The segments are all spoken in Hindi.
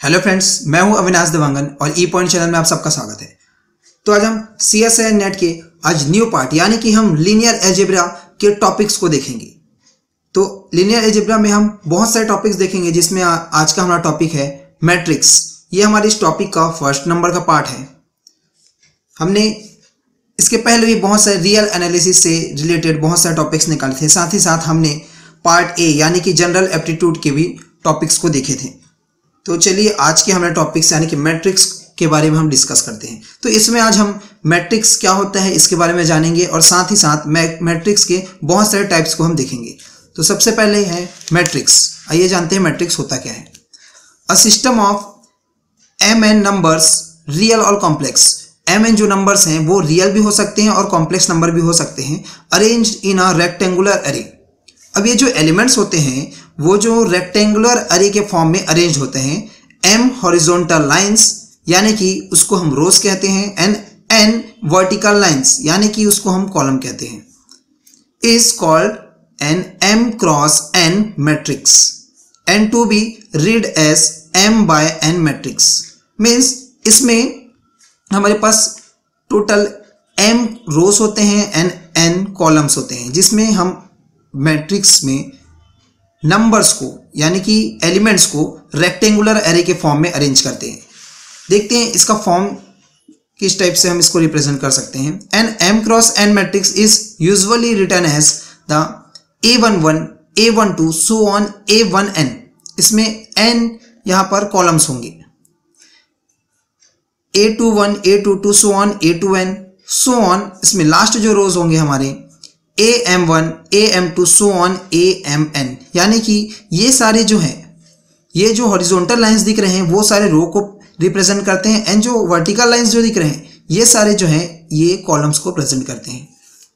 हेलो फ्रेंड्स, मैं हूं अविनाश देवांगन और ई पॉइंट चैनल में आप सबका स्वागत है। तो आज हम CSIR नेट के आज न्यू पार्ट यानी कि हम लीनियर अलजेब्रा के टॉपिक्स को देखेंगे। तो लीनियर अलजेब्रा में हम बहुत सारे टॉपिक्स देखेंगे, जिसमें आज का हमारा टॉपिक है मैट्रिक्स। ये हमारे इस टॉपिक का फर्स्ट नंबर का पार्ट है। हमने इसके पहले भी बहुत सारे रियल एनालिसिस से रिलेटेड बहुत सारे टॉपिक्स निकाले थे। साथ ही साथ हमने पार्ट ए यानी कि जनरल एप्टीट्यूड के भी टॉपिक्स को देखे थे। तो चलिए आज के हमारे टॉपिक्स यानी कि मैट्रिक्स के बारे में हम डिस्कस करते हैं। तो इसमें आज हम मैट्रिक्स क्या होता है इसके बारे में जानेंगे और साथ ही साथ मैट्रिक्स के बहुत सारे टाइप्स को हम देखेंगे। तो सबसे पहले है मैट्रिक्स। आइए जानते हैं मैट्रिक्स होता क्या है। A system of mn numbers real और कॉम्प्लेक्स। mn जो नंबर्स हैं वो रियल भी हो सकते हैं और कॉम्प्लेक्स नंबर भी हो सकते हैं, अरेंज्ड इन अ रेक्टेंगुलर अरे। अब ये जो एलिमेंट्स होते हैं वो जो रेक्टेंगुलर अरे के फॉर्म में अरेंज होते हैं। m हॉरिजॉन्टल लाइंस यानी कि उसको हम रोज कहते हैं, एंड n वर्टिकल लाइंस यानी कि उसको हम कॉलम कहते हैं, is called an m cross n matrix and to be read as m by n matrix. Means इसमें हमारे पास टोटल m रोज होते हैं एंड n कॉलम्स होते हैं, जिसमें हम मैट्रिक्स में नंबर्स को यानी कि एलिमेंट्स को रेक्टेंगुलर एरे के फॉर्म में अरेंज करते हैं। देखते हैं इसका फॉर्म किस टाइप से हम इसको रिप्रेजेंट कर सकते हैं। An m cross n matrix is usually written as the a11 a12 so on a1n। इसमें n यहां पर कॉलम्स होंगे, a21 a22 so on a2n so on. इसमें लास्ट जो रोज होंगे हमारे am1 am2 so on amn। यानी कि ये सारे जो हैं, ये जो हॉरिजॉन्टल लाइंस दिख रहे हैं वो सारे रो को रिप्रेजेंट करते हैं, एंड जो वर्टिकल लाइंस जो दिख रहे हैं ये सारे जो हैं ये कॉलम्स को प्रेजेंट करते हैं।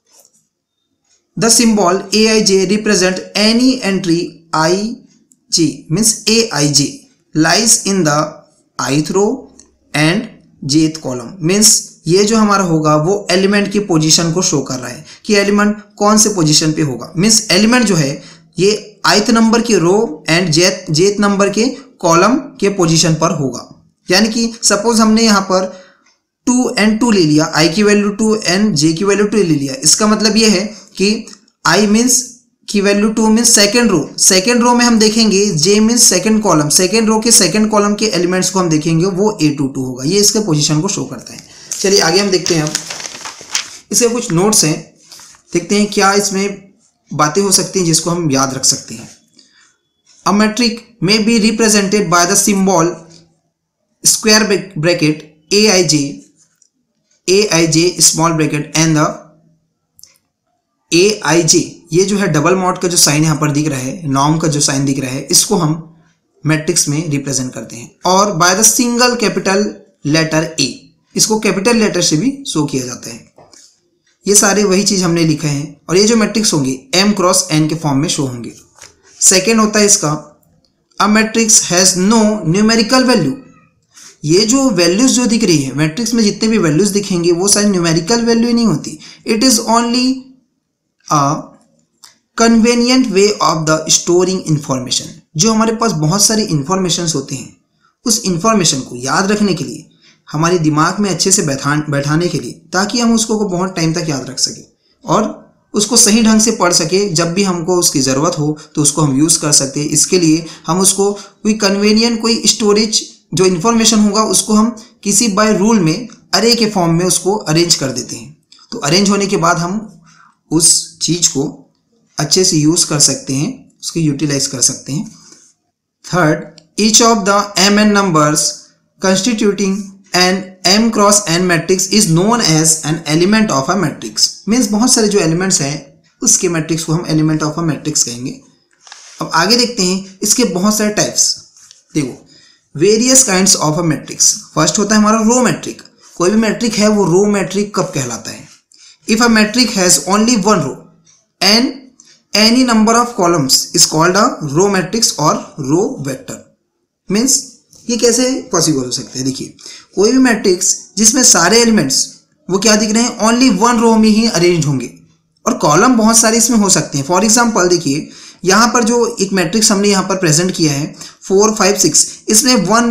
The symbol aij represent any entry ij means aij lies in the ith row and jth column. Means ये जो हमारा होगा वो एलिमेंट की पोजीशन को शो कर रहा है कि एलिमेंट कौन से पोजीशन पे होगा। मीन्स एलिमेंट जो है ये ith नंबर के रो एंड jth नंबर के कॉलम के पोजीशन पर होगा। यानी कि सपोज हमने यहाँ पर 2 and 2 ले लिया, i की वैल्यू 2 एंड j की वैल्यू 2 ले लिया। इसका मतलब ये है कि i मीन्स की वैल्यू 2 मीन्स सेकेंड रो में हम देखेंगे j means second column, second row के सेकेंड कॉलम के एलिमेंट्स को हम देखेंगे वो a22 होगा। ये इसके पोजीशन को शो करता है। चलिए आगे हम देखते हैं। अब इसके कुछ नोट्स हैं, देखते हैं क्या इसमें बातें हो सकती हैं जिसको हम याद रख सकते हैं। A matrix may be represented by the symbol square bracket aij small bracket and the aij। ये जो है डबल मॉड का जो साइन यहाँ पर दिख रहा है, नॉर्म का जो साइन दिख रहा है, इसको हम मैट्रिक्स में रिप्रेजेंट करते हैं। और by the single capital letter a, इसको कैपिटल लेटर से भी शो किया जाता है। ये सारे वही चीज हमने लिखा है। और ये जो मैट्रिक्स होंगे m क्रॉस n के फॉर्म में शो होंगे। सेकेंड होता है इसका a matrix has no numerical value. ये जो वैल्यूज जो दिख रही है मैट्रिक्स में, जितने भी वैल्यूज दिखेंगे वो सारी न्यूमेरिकल वैल्यू नहीं होती। It is only a convenient way of the storing information. जो हमारे पास बहुत सारे इंफॉर्मेशन होते हैं, उस इंफॉर्मेशन को याद रखने के लिए, हमारे दिमाग में अच्छे से बैठाने के लिए, ताकि हम उसको बहुत टाइम तक याद रख सके और उसको सही ढंग से पढ़ सके। जब भी हमको उसकी ज़रूरत हो तो उसको हम यूज़ कर सकते हैं। इसके लिए हम उसको कोई कन्वीनियंट कोई स्टोरेज जो इन्फॉर्मेशन होगा उसको हम किसी बाय रूल में अरे के फॉर्म में उसको अरेंज कर देते हैं। तो अरेंज होने के बाद हम उस चीज़ को अच्छे से यूज़ कर सकते हैं, उसको यूटिलाइज कर सकते हैं। Third, each of the mn numbers constituting an m cross n matrix is known as an element of a matrix. Means बहुत सारे जो एलिमेंट्स हैं उसके मैट्रिक्स को हम एलिमेंट ऑफ अ मैट्रिक्स कहेंगे। अब आगे देखते हैं इसके बहुत सारे टाइप्स। देखो, various kinds of a matrix. First होता है हमारा रो मैट्रिक। कोई भी मैट्रिक है वो रो मैट्रिक कब कहलाता है? If a matrix has only one row and any number of columns is called a row matrix or row vector. Means ये कैसे पॉसिबल हो सकता है? देखिए, कोई भी मैट्रिक्स जिसमें सारे एलिमेंट्स वो क्या दिख रहे हैं, ओनली वन रो में ही अरेंज होंगे और कॉलम बहुत सारे इसमें हो सकते हैं। फॉर एग्जांपल देखिए, यहाँ पर जो एक मैट्रिक्स हमने यहाँ पर प्रेजेंट किया है 4 5 6, इसमें 1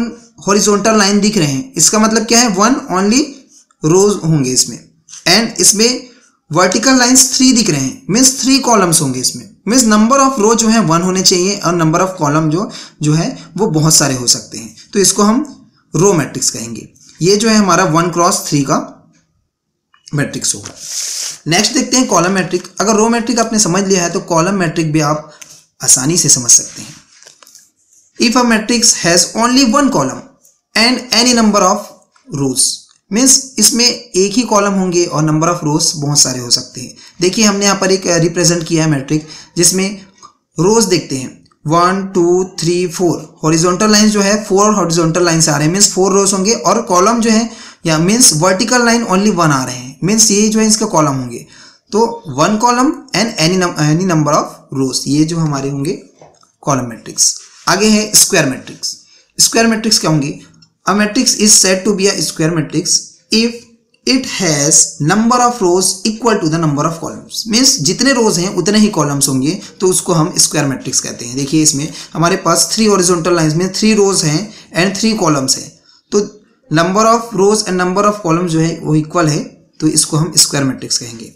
हॉरिजॉन्टल लाइन दिख रहे हैं, इसका मतलब क्या है, 1 ओनली रोज होंगे इसमें। एंड इसमें वर्टिकल लाइंस 3 दिख रहे हैं, मीन्स 3 कॉलम्स होंगे इसमें। मीन्स नंबर ऑफ रो जो है 1 होने चाहिए और नंबर ऑफ कॉलम जो है वो बहुत सारे हो सकते हैं, तो इसको हम रो मैट्रिक्स कहेंगे। ये जो है हमारा 1 क्रॉस 3 का मैट्रिक्स होगा। नेक्स्ट देखते हैं कॉलम मैट्रिक। अगर रो मैट्रिक आपने समझ लिया है तो कॉलम मैट्रिक भी आप आसानी से समझ सकते हैं। If a matrix has only 1 column and any number of rows, means इसमें एक ही कॉलम होंगे और नंबर ऑफ रोज बहुत सारे हो सकते हैं। देखिए हमने यहाँ पर एक रिप्रेजेंट किया है मैट्रिक जिसमें रोज देखते हैं 1 2 3 4, हॉरिजॉन्टल लाइन जो है 4 हॉरिजॉन्टल लाइन से आ रहे हैं, मीन्स 4 रोज होंगे, और कॉलम जो है या मीन्स वर्टिकल लाइन ओनली 1 आ रहे हैं, मीन्स ये जो है इसका कॉलम होंगे। तो 1 column and any number of rows, ये जो हमारे होंगे कॉलम मैट्रिक्स। आगे है स्क्वायर मैट्रिक्स। स्क्वायर मैट्रिक्स क्या होंगे? A matrix is said to be a square matrix if it has number of rows equal to the number of columns, means जितने रोज हैं उतने ही कॉलम्स होंगे, तो उसको हम स्क्वायर मैट्रिक्स कहते हैं। देखिए इसमें हमारे पास 3 हॉरिजॉन्टल लाइंस में 3 रोज हैं एंड 3 कॉलम्स हैं, तो number of rows and number of columns जो है वो इक्वल है, तो इसको हम स्क्वायर मैट्रिक्स कहेंगे।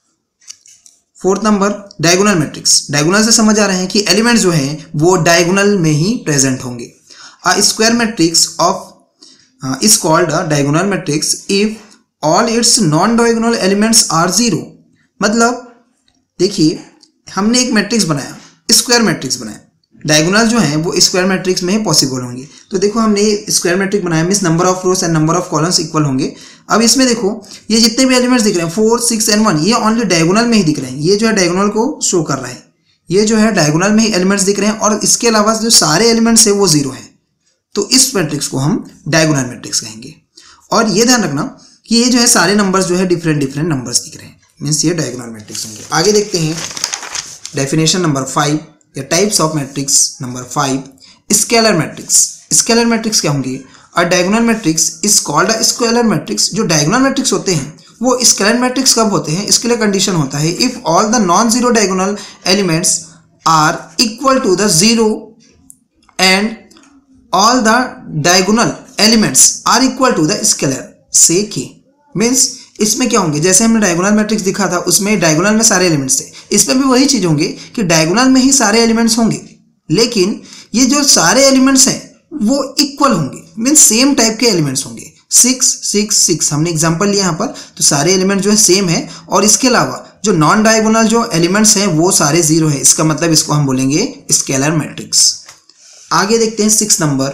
4th number diagonal matrix. Diagonal से समझ आ रहे हैं कि एलिमेंट्स जो हैं वो डायगोनल में ही प्रेजेंट होंगे। A square matrix of is called a diagonal matrix if all its non diagonal elements are 0। मतलब देखिए हमने एक मैट्रिक्स बनाया, स्क्वायर मैट्रिक्स बनाया, डायगोनल जो है वो स्क्वायर मैट्रिक्स में ही पॉसिबल होंगे। तो देखो हमने स्क्वायर मैट्रिक्स बनाया, means number of rows and number of columns equal होंगे। अब इसमें देखो ये जितने भी एलिमेंट्स दिख रहे हैं 4 6 एंड 1, ये ओनली डायगोनल में ही दिख रहे हैं, ये जो है डायगोनल को शो कर रहा है, ये जो है डायगोनल में ही एलिमेंट्स दिख रहे हैं, और इसके अलावा जो सारे एलिमेंट्स है वो 0 है, तो इस मैट्रिक्स को हम डायगोनल मैट्रिक्स कहेंगे। और ये ध्यान रखना कि ये जो है सारे नंबर्स जो है डिफरेंट नंबर्स दिख रहे हैं, मीन्स ये डायगोनल मैट्रिक्स होंगे। आगे देखते हैं डेफिनेशन नंबर 5 या types of matrix number 5, scalar matrix. Scalar matrix क्या होंगे? A diagonal matrix is called a scalar matrix. जो डायगोनल मैट्रिक्स होते हैं वो स्केलर मैट्रिक्स कब होते हैं? इसके लिए कंडीशन होता है if all the non zero diagonal elements are equal to the 0 and all the diagonal elements are equal to the scalar से के। मीन्स इसमें क्या होंगे, जैसे हमने डायगोनल मैट्रिक्स दिखा था उसमें डायगोनल में सारे एलिमेंट्स थे, इसमें भी वही चीज होंगे कि डायगोनल में ही सारे एलिमेंट्स होंगे, लेकिन ये जो सारे एलिमेंट्स हैं वो इक्वल होंगे, मीन्स सेम टाइप के एलिमेंट्स होंगे। 6 6 6 हमने एग्जांपल लिया यहाँ पर, तो सारे एलिमेंट जो है सेम है, और इसके अलावा जो नॉन डायगोनल जो एलिमेंट्स हैं वो सारे 0 है, इसका मतलब इसको हम बोलेंगे स्केलर मैट्रिक्स। आगे देखते हैं 6 नंबर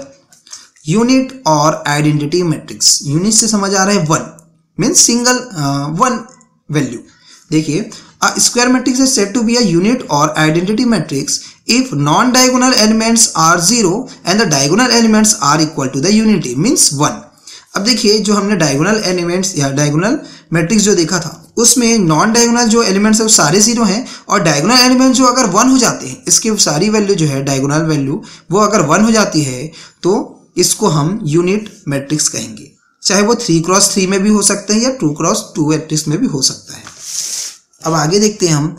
यूनिट और आइडेंटिटी मैट्रिक्स। यूनिट से समझ आ रहा है 1, मीन्स सिंगल 1 वैल्यू। देखिए a square matrix is said to be a unit और identity matrix if non diagonal elements are 0 and the diagonal elements are equal to the unity, means 1। अब देखिए जो हमने डायगोनल एलिमेंट्स या डायगोनल मैट्रिक्स जो देखा था उसमें नॉन डायगोनल जो एलिमेंट्स है वो सारे 0 हैं, और डायगोनल एलिमेंट जो अगर 1 हो जाते हैं, इसकी सारी वैल्यू जो है डायगोनल वैल्यू वो अगर 1 हो जाती है तो इसको हम यूनिट मैट्रिक्स कहेंगे। चाहे वो 3x3 में भी हो सकते हैं या 2x2 मैट्रिक्स में भी हो सकता है। अब आगे देखते हैं हम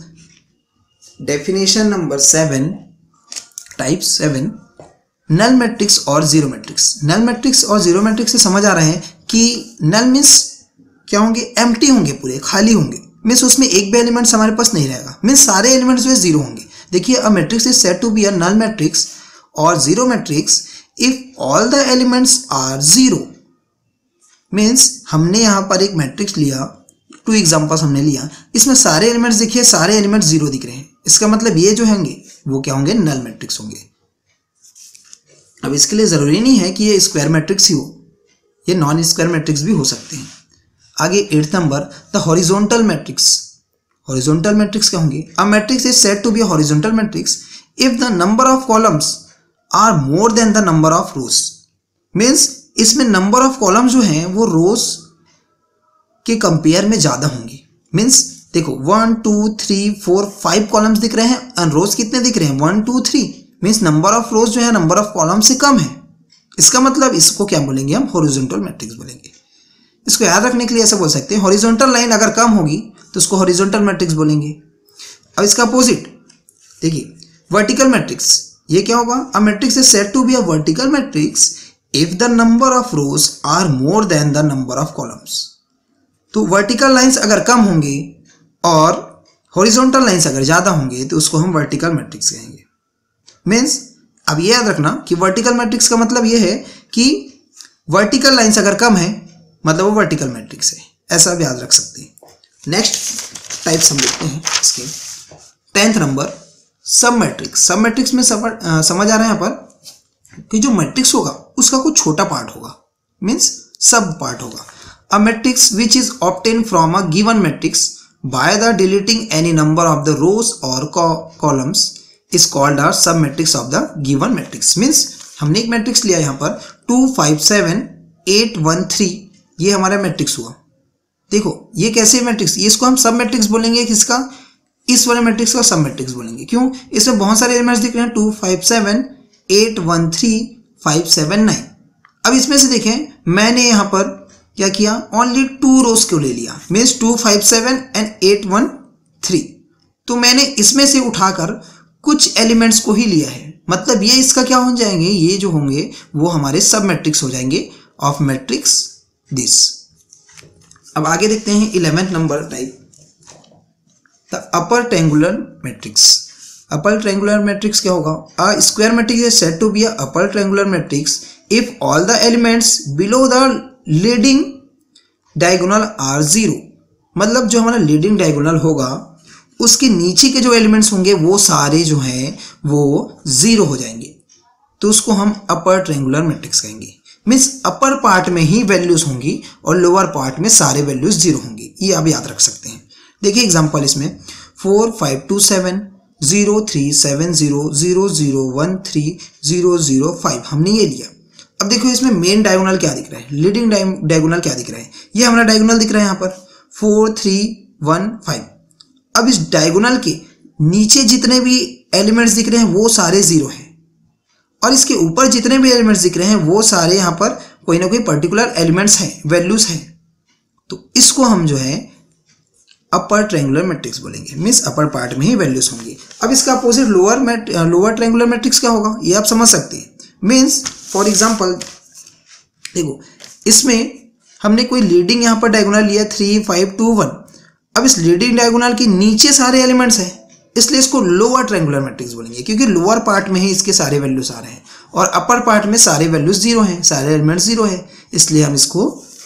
definition number 7, type 7, null matrix और जीरो मैट्रिक्स। नल मैट्रिक्स और जीरो मैट्रिक्स से समझ आ रहा है कि नल मीन्स क्या होंगे? एम्प्टी होंगे, पूरे खाली होंगे, मीन्स उसमें एक भी एलिमेंट्स हमारे पास नहीं रहेगा, मीन्स सारे एलिमेंट्स जो है 0 होंगे। देखिए a matrix is said to be a null matrix और zero matrix if all the elements are 0। Means हमने यहाँ पर एक मैट्रिक्स लिया, 2 एग्जाम्पल्स हमने लिया, इसमें सारे एलिमेंट्स देखिए सारे एलिमेंट्स 0 दिख रहे हैं, इसका मतलब ये जो होंगे वो क्या होंगे? नल मैट्रिक्स होंगे। अब इसके लिए जरूरी नहीं है कि ये स्क्वायर मैट्रिक्स ही हो, ये नॉन स्क्वायर मैट्रिक्स भी हो सकते हैं। आगे 8th number the horizontal matrix. Horizontal matrix क्या होंगे? A matrix is said to be a horizontal matrix if the number of columns are more than the number of rows. Means इसमें नंबर ऑफ कॉलम्स जो हैं वो रोज के कंपेयर में ज्यादा होंगे। मीन्स देखो 1 2 3 4 5 कॉलम्स दिख रहे हैं और रोज कितने दिख रहे हैं? 1 2 3। मीन्स नंबर ऑफ रोज जो है नंबर ऑफ कॉलम से कम है, इसका मतलब इसको क्या बोलेंगे? हम हॉरिजॉन्टल मैट्रिक्स बोलेंगे। इसको याद रखने के लिए ऐसा बोल सकते हैं, हॉरिजॉन्टल लाइन अगर कम होगी तो उसको हॉरिजॉन्टल मैट्रिक्स बोलेंगे। अब इसका अपोजिट देखिए वर्टिकल मैट्रिक्स, ये क्या होगा? A matrix is said to be a vertical matrix if the number of rows are more than the number of columns. तो वर्टिकल लाइंस अगर कम होंगे और हॉरिजॉन्टल लाइंस अगर ज़्यादा होंगे तो उसको हम वर्टिकल मैट्रिक्स कहेंगे। मीन्स अब ये याद रखना कि वर्टिकल मैट्रिक्स का मतलब ये है कि वर्टिकल लाइंस अगर कम है मतलब वो वर्टिकल मैट्रिक्स है, ऐसा भी याद रख सकते हैं। नेक्स्ट टाइप्स हम देखते हैं इसके। 10th नंबर सब मैट्रिक्स। सब मैट्रिक्स में समझ आ रहा है यहाँ पर कि जो मैट्रिक्स होगा उसका कुछ छोटा पार्ट होगा, मीन्स सब पार्ट होगा। A matrix which is obtain from a given matrix by the deleting any number of the rows or columns is called are sub matrix of the given matrix. Means हमने एक मैट्रिक्स लिया यहाँ पर 2 5 7 8 1 3, ये हमारा मैट्रिक्स हुआ। देखो ये कैसे मैट्रिक्स, इसको हम सब मैट्रिक्स बोलेंगे, किसका, इस वाले मैट्रिक्स का सब मैट्रिक्स बोलेंगे। क्यों, इसमें बहुत सारे एलिमेंट्स दिख रहे हैं, 2 5 7 8 1 3 5 7 9। अब इसमें से देखें मैंने यहाँ पर क्या किया, ओनली 2 रोज को ले लिया, मीन्स 2 5 7 एंड 8 1 3। तो मैंने इसमें से उठाकर कुछ एलिमेंट्स को ही लिया है, मतलब ये इसका क्या हो जाएंगे, ये जो होंगे वो हमारे सब मैट्रिक्स हो जाएंगे ऑफ मैट्रिक्स दिस। अब आगे देखते हैं 11th number type, the upper triangular matrix. Upper triangular matrix क्या होगा, a square matrix is said to be a upper triangular matrix if all the elements below the leading diagonal are 0। मतलब जो हमारा लीडिंग डायगोनल होगा उसके नीचे के जो एलिमेंट्स होंगे वो सारे जो हैं वो 0 हो जाएंगे, तो उसको हम अपर ट्रायंगुलर मैट्रिक्स कहेंगे। मीन्स अपर पार्ट में ही वैल्यूज होंगी और लोअर पार्ट में सारे वैल्यूज 0 होंगी, ये आप याद रख सकते हैं। देखिए एग्जांपल इसमें 4 5 2 7 0 3 7 0 0 0 1 3 0 0 5 हमने ये लिया। अब देखो इसमें मेन डायगोनल क्या दिख रहा है, लीडिंग डायगोनल क्या दिख रहा है, ये हमारा डायगोनल दिख रहा है यहाँ पर 4 3 1 5। अब इस डायगोनल के नीचे जितने भी एलिमेंट्स दिख रहे हैं वो सारे 0 हैं और इसके ऊपर जितने भी एलिमेंट्स दिख रहे हैं वो सारे यहाँ पर कोई ना कोई पर्टिकुलर एलिमेंट्स हैं, वैल्यूज हैं। तो इसको हम जो है अपर ट्रायंगुलर मैट्रिक्स बोलेंगे, मीन्स अपर पार्ट में ही वैल्यूज होंगी। अब इसका अपोजिट लोअर ट्रायंगुलर मैट्रिक्स क्या होगा ये आप समझ सकते हैं। मीन्स फॉर एग्जांपल देखो इसमें हमने कोई लीडिंग यहाँ पर डायगोनल लिया 3 5 2 1। अब इस लीडिंग डायगोनल के नीचे सारे एलिमेंट्स हैं, इसलिए इसको लोअर ट्रायंगुलर मैट्रिक्स बोलेंगे क्योंकि लोअर पार्ट में ही इसके सारे वैल्यूज आ रहे हैं और अपर पार्ट में सारे वैल्यूज 0 हैं, सारे एलिमेंट्स 0 हैं, इसलिए हम इसको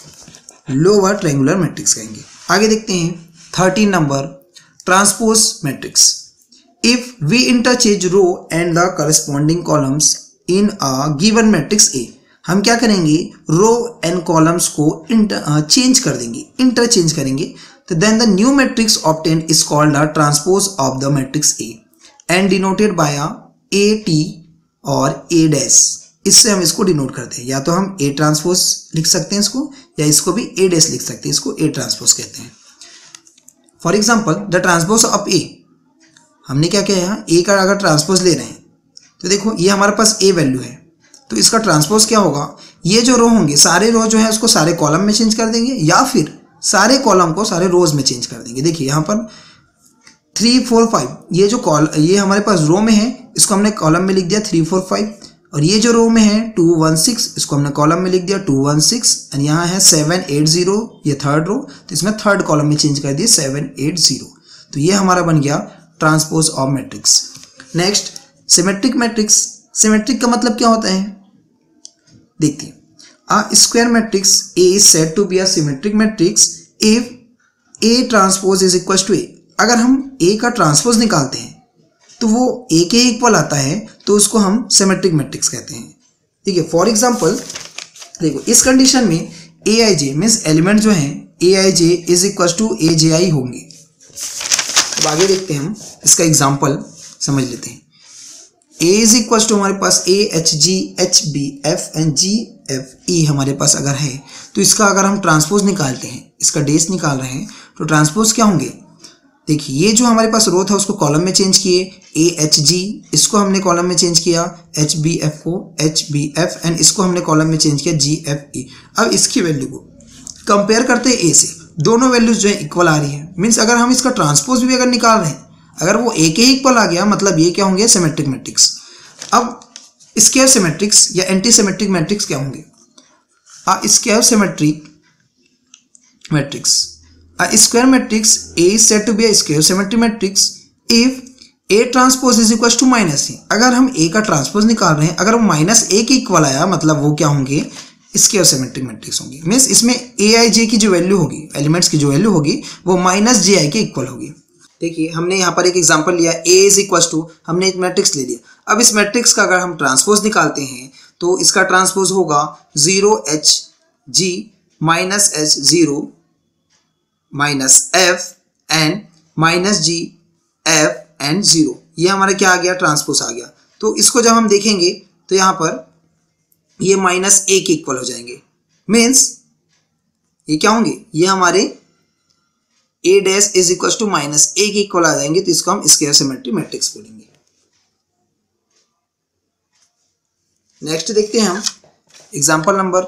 लोअर ट्रायंगुलर मैट्रिक्स कहेंगे। आगे देखते हैं 13 number transpose matrix. If we interchange row and the corresponding columns in a given matrix A, हम क्या करेंगे, रो एंड कॉलम्स को चेंज कर देंगे, इंटरचेंज करेंगे, तो then the new matrix obtained is called a transpose of the matrix A and denoted by a AT और A dash। इससे हम इसको डिनोट करते हैं, या तो हम A ट्रांसपोज लिख सकते हैं इसको, या इसको भी A dash लिख सकते हैं, इसको A ट्रांसपोज कहते हैं। For example the transpose of A, हमने क्या किया यहाँ A का अगर ट्रांसपोज ले रहे हैं तो देखो ये हमारे पास A वैल्यू है, तो इसका ट्रांसपोज क्या होगा, ये जो रो होंगे सारे रो जो है उसको सारे कॉलम में चेंज कर देंगे या फिर सारे कॉलम को सारे रोज में चेंज कर देंगे। देखिए यहाँ पर 3 4 5 ये हमारे पास रो में है, इसको हमने कॉलम में लिख दिया 3 4 5, और ये जो रो में है 2 1 6 इसको हमने कॉलम में लिख दिया 2 1 6, एंड यहाँ है 7 8 0 ये थर्ड रो, तो इसमें थर्ड कॉलम में चेंज कर दिए 7 8 0। तो ये हमारा बन गया transpose of matrix. Next symmetric matrix. Symmetric का मतलब क्या होता है देखते हैं। A square matrix A is said to be a symmetric matrix if A transpose is equals to A। अगर हम A का ट्रांसपोज निकालते हैं तो वो A के इक्वल आता है, तो उसको हम सिमेट्रिक मैट्रिक्स कहते हैं। ठीक है, फॉर एग्जांपल देखो इस कंडीशन में Aij मीन्स एलिमेंट जो हैं Aij is equal to Aj होंगे। अब आगे देखते हैं, हम इसका एग्जाम्पल समझ लेते हैं। A इज इक्वल टू हमारे पास AHG HBF एंड GFE हमारे पास अगर है, तो इसका अगर हम ट्रांसपोज निकालते हैं, इसका डेस निकाल रहे हैं, तो ट्रांसपोज क्या होंगे। देखिए ये जो हमारे पास रो था उसको कॉलम में चेंज किए, AHG इसको हमने कॉलम में चेंज किया, HBF को HBF एंड इसको हमने कॉलम में चेंज किया GFE। अब इसकी वैल्यू को कंपेयर करते हैं A से, दोनों वैल्यूज जो है इक्वल आ रही है, मीन्स अगर हम इसका ट्रांसपोज भी अगर निकाल रहे हैं, अगर वो A के इक्वल आ गया मतलब ये क्या होंगे सिमेट्रिक मैट्रिक्स। अब स्क्वायर सिमेट्रिक्स या एंटी सिमेट्रिक मैट्रिक्स क्या होंगे? Square symmetric matrix, square matrix A is said to be a square symmetric matrix if A transpose is equal to minus A. अगर हम A का ट्रांसपोज निकाल रहे हैं, अगर वो माइनस ए के इक्वल आया, मतलब वो क्या होंगे? स्क्वायर सिमेट्रिक मैट्रिक्स होंगे। मीन्स इसमें ए आई जे की जो वैल्यू होगी, एलिमेंट्स की जो वैल्यू होगी, वो माइनस जे आई के इक्वल होगी। देखिए हमने यहाँ पर एक एग्जांपल लिया, A इज इक्वल टू, हमने एक मैट्रिक्स ले लिया। अब इस मैट्रिक्स का अगर हम ट्रांसपोज निकालते हैं तो इसका ट्रांसपोज होगा 0H G minus H 0 minus F and minus G F and 0। ये हमारा क्या आ गया? ट्रांसपोज आ गया। तो इसको जब हम देखेंगे तो यहाँ पर ये माइनस ए के इक्वल हो जाएंगे। मीन्स ये क्या होंगे? ये हमारे A dash is equal to minus A के इक्वल आ जाएंगे। तो इसको हम स्क्वायर सिमेट्रिक मैट्रिक्स बोलेंगे। नेक्स्ट देखते हैं हम एग्जांपल नंबर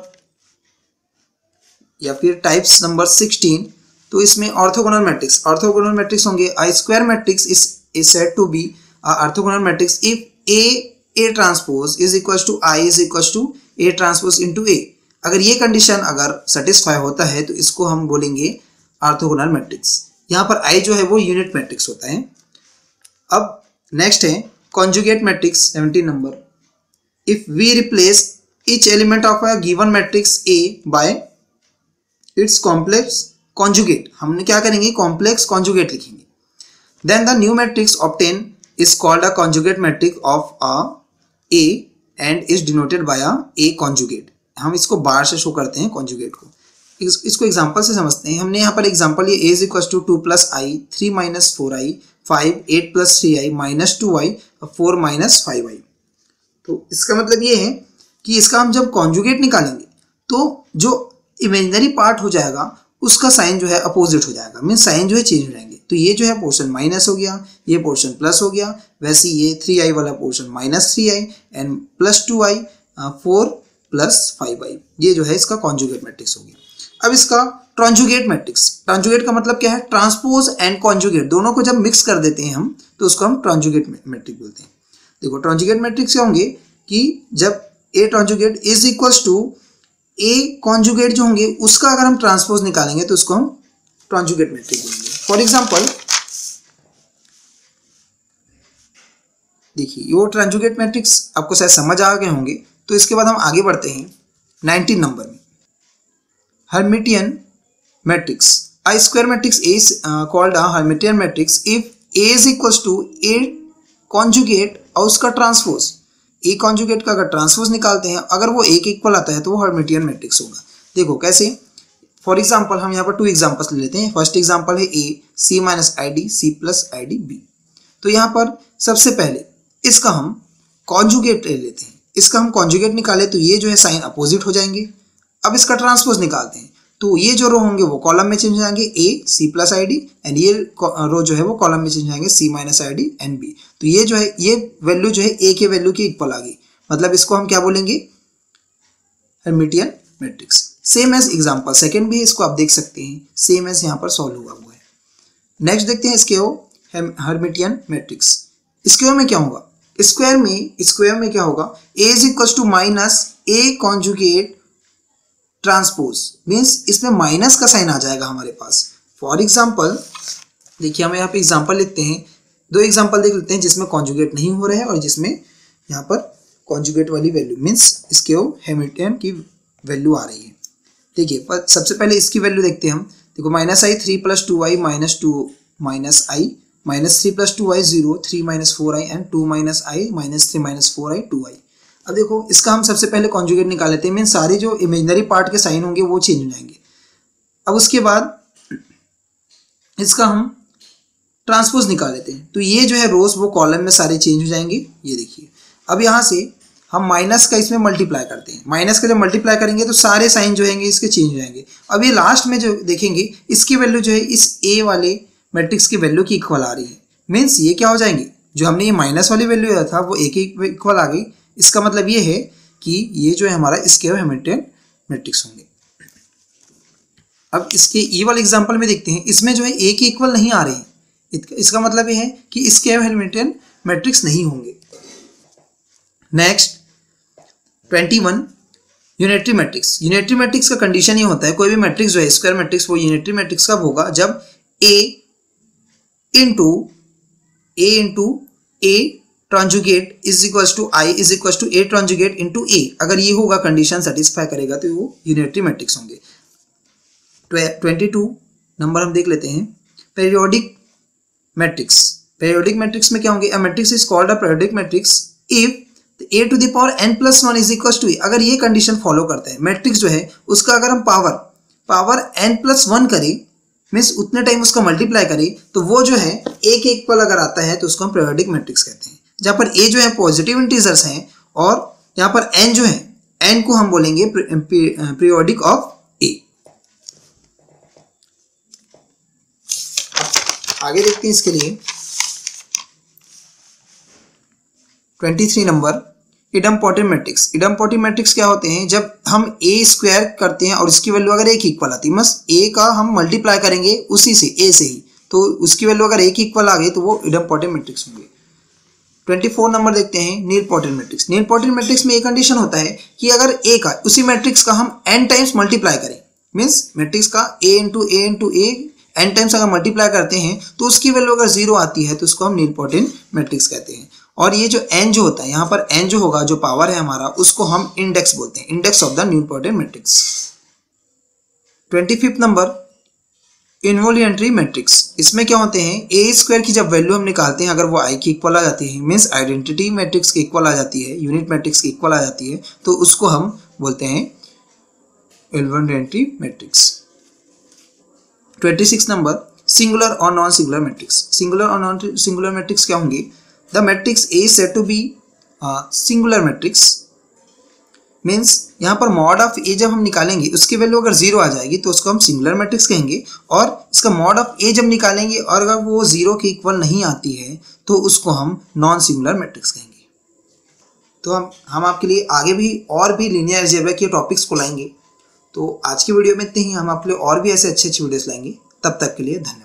या फिर टाइप्स नंबर 16। तो इसमें ऑर्थोगोनल मैट्रिक्स, ऑर्थोगोनल मैट्रिक्स होंगे a square matrix is said to be a orthogonal matrix if A transpose is equals to I is equals to A transpose into A। अगर ये कंडीशन अगर सेटिस्फाई होता है तो इसको हम बोलेंगे ऑर्थोगोनल मैट्रिक्स। यहाँ पर I जो है वो यूनिट मैट्रिक्स होता है। अब नेक्स्ट है conjugate matrix 17 number. If we replace each element of a given matrix A by its complex conjugate, हमने क्या करेंगे? कॉम्प्लेक्स कॉन्जुगेट लिखेंगे। Then the new matrix obtained is called a conjugate matrix of A and is denoted by A conjugate। हम इसको बार से शो करते हैं कॉन्जुगेट को। इसको एग्जांपल से समझते हैं। हमने यहाँ पर एग्जांपल ये A is equals to 2 plus I 3 minus 4I 5 8 plus 3I minus 2I 4 minus 5I। तो इसका मतलब ये है कि इसका हम जब कॉन्जुगेट निकालेंगे तो जो इमेजिनरी पार्ट हो जाएगा उसका साइन जो है अपोजिट हो जाएगा। मीन साइन जो है चेंज हो जाएंगे। तो ये जो है पोर्शन माइनस हो गया, ये पोर्शन प्लस हो गया। वैसे ये 3i वाला portion minus 3i and plus 2i 4 plus 5i। ये जो है इसका कॉन्जुगेट मैट्रिक्स हो गया। अब इसका ट्रांजुगेट मैट्रिक्स, ट्रांजुगेट का मतलब क्या है? ट्रांसपोज एंड कॉन्जुगेट दोनों को जब मिक्स कर देते हैं हम तो उसको हम ट्रांजुगेट मैट्रिक्स बोलते हैं। देखो ट्रांजुगेट मैट्रिक्स क्या होंगे कि जब A transjugate is equals to A conjugate जो होंगे उसका अगर हम ट्रांसपोज निकालेंगे तो उसको हम ट्रांजुगेट मैट्रिक्स बोलेंगे। फॉर एग्जांपल देखिए वो ट्रांजुगेट मैट्रिक्स आपको शायद समझ आ गए होंगे। तो इसके बाद हम आगे बढ़ते हैं 19 नंबर में। Hermitian matrix, A square matrix is called a Hermitian matrix if A is equals to A conjugate और उसका ट्रांसपोज। A कॉन्जुगेट का अगर ट्रांसपोज निकालते हैं, अगर वो A के इक्वल आता है तो वो हर्मिटियन मैट्रिक्स होगा। देखो कैसे? फॉर एग्जाम्पल हम यहाँ पर 2 एग्जाम्पल्स ले लेते हैं। फर्स्ट एग्जाम्पल है A C minus i d C plus i d B। तो यहाँ पर सबसे पहले इसका हम कॉन्जुगेट ले लेते हैं। इसका हम कॉन्जुगेट निकाले तो ये जो है साइन अपोजिट हो जाएंगे। अब इसका ट्रांसपोज निकालते हैं तो ये जो रो होंगे वो कॉलम में चेंज हो जाएंगे A C plus i d and ये रो जो है वो कॉलम में चेंज हो जाएंगे C minus i d and B। तो ये जो है ये वैल्यू जो है A के वैल्यू के इक्वल आ गई। मतलब इसको हम क्या बोलेंगे? Hermitian matrix. Same as example second भी इसको आप देख सकते हैं, सेम एज यहाँ पर सॉल्व हुआ हुआ है। नेक्स्ट देखते हैं स्क्वायर हर्मिटियन मैट्रिक्स। स्क्वायर में क्या होगा? स्क्वायर में क्या होगा? A is equal to minus A conjugate transpose. Means इसमें माइनस का साइन आ जाएगा हमारे पास। फॉर एग्जाम्पल देखिए हम यहाँ पे एग्जाम्पल लिखते हैं, 2 एग्जाम्पल देख लेते हैं जिसमें कॉन्जुगेट नहीं हो रहा है और जिसमें यहाँ पर कॉन्जुगेट वाली वैल्यू मीन्स स्क्वायर हर्मिटियन की वैल्यू आ रही है। देखिए सबसे पहले इसकी वैल्यू देखते हैं हम। देखो minus i 3 plus 2i minus 2 minus i minus 3 plus 2i 0 3 minus 4i and 2 minus i minus 3 minus 4i 2i। अब देखो इसका हम सबसे पहले कॉन्जुगेट निकाल लेते हैं। मीन सारे जो इमेजिनरी पार्ट के साइन होंगे वो चेंज हो जाएंगे। अब उसके बाद इसका हम ट्रांसपोज निकाल लेते हैं तो ये जो है रोज वो कॉलम में सारे चेंज हो जाएंगे। ये देखिए अब यहाँ से हम माइनस का इसमें मल्टीप्लाई करते हैं। माइनस का जब मल्टीप्लाई करेंगे तो सारे साइन जो हैंगे इसके चेंज हो जाएंगे। अब ये लास्ट में जो देखेंगे इसकी वैल्यू जो है इस A वाले मैट्रिक्स की वैल्यू की इक्वल आ रही है। मीन्स ये क्या हो जाएंगे? जो हमने ये माइनस वाली वैल्यू दिया था वो A के इक्वल आ गई। इसका मतलब ये है कि ये जो है हमारा स्क्वायर हर्मिटियन मैट्रिक्स होंगे। अब इसके E वाले एग्जांपल में देखते हैं, इसमें जो है A के इक्वल नहीं आ रहे हैं। इसका मतलब ये है कि स्क्वायर हर्मिटियन मैट्रिक्स नहीं होंगे। Next 21 unitary matrix. Unitary matrix का कंडीशन ये होता है, कोई भी मैट्रिक्स जो है स्क्वायर मैट्रिक्स, वो यूनिटरी मैट्रिक्स कब होगा, जब A into A transjugate is equal to I is equal to A transjugate into A, अगर ये होगा कंडीशन सेटिस्फाई करेगा तो वो यूनिटरी मैट्रिक्स होंगे। 22 नंबर हम देख लेते हैं, पीरियोडिक मैट्रिक्स। पीरियोडिक मैट्रिक्स में क्या होंगे, a matrix is called a periodic matrix if a to the power n+1 is equal to A. अगर ये कंडीशन फॉलो करते हैं, मैट्रिक्स जो है उसका अगर हम पावर n+1 करें, मीन्स उतने टाइम उसका मल्टीप्लाई करें, तो वो जो है a के इक्वल अगर आता है तो उसको हम पीरियोडिक मैट्रिक्स कहते हैं। जहाँ पर a जो है पॉजिटिव इंटीजर्स हैं और यहाँ पर n जो है, n को हम बोलेंगे पीरियोडिक ऑफ a। आगे देखते हैं इसके लिए 23 number, idempotent matrix. Idempotent matrix क्या होते हैं, जब हम a स्क्वायर करते हैं और इसकी वैल्यू अगर a की इक्वल आती है, बस a का हम मल्टीप्लाई करेंगे उसी से, a से ही, तो उसकी वैल्यू अगर a की इक्वल आ गई तो वो इडम्पोटेंट मैट्रिक्स होंगे। 24 नंबर देखते हैं, नीलपोटेंट मैट्रिक्स। नीलपोटेंट मैट्रिक्स में एक कंडीशन होता है कि अगर a का, उसी मैट्रिक्स का हम n टाइम्स मल्टीप्लाई करें, मीन्स मैट्रिक्स का a into A n times अगर मल्टीप्लाई करते हैं तो उसकी वैल्यू अगर 0 आती है तो उसको हम नीलपोटेंट मैट्रिक्स कहते हैं। और ये जो n जो होता है, यहाँ पर n जो होगा, जो पावर है हमारा, उसको हम इंडेक्स बोलते हैं, index of the nilpotent matrix. 25 number, involuntary matrix. इसमें क्या होते हैं, ए स्क्वायर की जब वैल्यू हम निकालते हैं, अगर वो आई की इक्वल आ जाती है, मीन्स आइडेंटिटी मैट्रिक्स की इक्वल आ जाती है, यूनिट मैट्रिक्स की इक्वल आ जाती है, तो उसको हम बोलते हैं इनवॉल्यूंटरी मैट्रिक्स। 26 नंबर, सिंगुलर और नॉन सिंगुलर मैट्रिक्स। सिंगुलर और नॉन सिंगुलर मैट्रिक्स क्या होंगे, the matrix A said to be singular matrix, means यहाँ पर मॉड ऑफ ए जब हम निकालेंगे उसकी वैल्यू अगर 0 आ जाएगी तो उसको हम सिंगुलर मैट्रिक्स कहेंगे, और इसका मॉड ऑफ ए जब निकालेंगे और अगर वो 0 के इक्वल नहीं आती है तो उसको हम नॉन सिंगुलर मैट्रिक्स कहेंगे। तो हम आपके लिए आगे भी और भी लीनियर अलजेब्रा के टॉपिक्स को लाएंगे। तो आज की वीडियो में इतने ही, हम आपके लिए और भी ऐसे अच्छे वीडियोस लाएंगे। तब तक के लिए धन्यवाद।